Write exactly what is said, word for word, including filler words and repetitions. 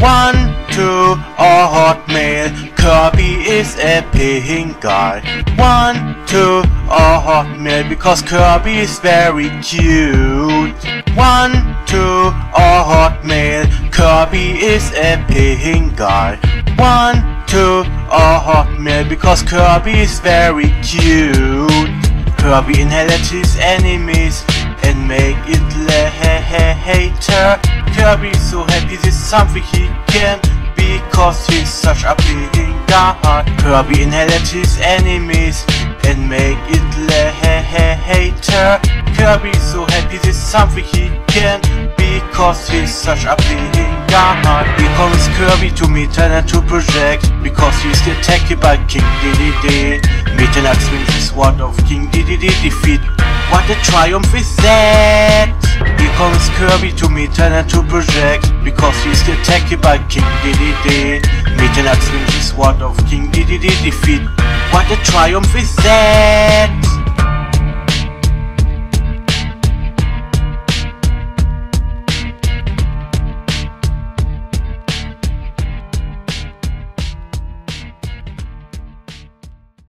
One, two, a hotmail. Kirby is a pink guy. One, two, a hotmail, because Kirby is very cute. One, two, a hotmail. Kirby is a pink guy. One, two, a hotmail, because Kirby is very cute. Kirby inhaled his enemies and make it later. Kirby is so happy this is something he can, because he's such a pink guy. Kirby inhaled his enemies and make it later. Kirby is so happy this is something he can, because he's such a pink guy. He calls Kirby to meet and to project, because he's attacked by King Dedede. Midnight swings his sword of King Dedede defeat. What a triumph is that! He calls Kirby to meet and to project, because he's attacked by King Dedede. Midnight swings his sword of King Dedede defeat. What a triumph is that!